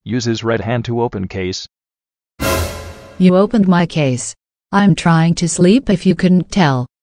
Use his red hand to open case. You opened my case. I'm trying to sleep if you couldn't tell.